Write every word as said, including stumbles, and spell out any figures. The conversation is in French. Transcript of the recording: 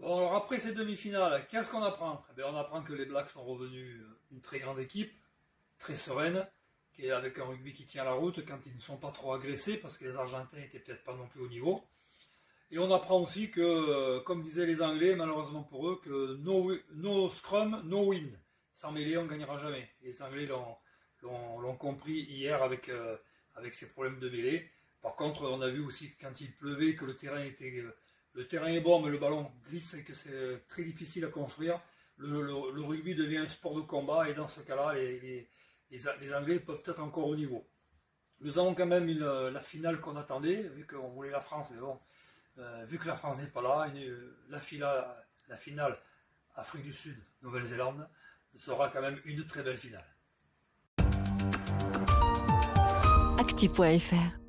Bon, alors après ces demi-finales, qu'est-ce qu'on apprend? Eh bien, on apprend que les Blacks sont revenus une très grande équipe, très sereine, qui est avec un rugby qui tient la route quand ils ne sont pas trop agressés, parce que les Argentins n'étaient peut-être pas non plus au niveau. Et on apprend aussi que, comme disaient les Anglais, malheureusement pour eux, que no, no scrum, no win. Sans mêlée, on ne gagnera jamais. Les Anglais l'ont, l'ont, l'ont compris hier avec, euh, avec ces problèmes de mêlée. Par contre, on a vu aussi que quand il pleuvait, que le terrain était, le terrain est bon, mais le ballon glisse et que c'est très difficile à construire. Le, le, le rugby devient un sport de combat et dans ce cas-là, les, les, les, les Anglais peuvent être encore au niveau. Nous avons quand même une, la finale qu'on attendait, vu qu'on voulait la France, mais bon, euh, vu que la France n'est pas là, une, la, fila, la finale Afrique du Sud, Nouvelle-Zélande, sera quand même une très belle finale. acti point F R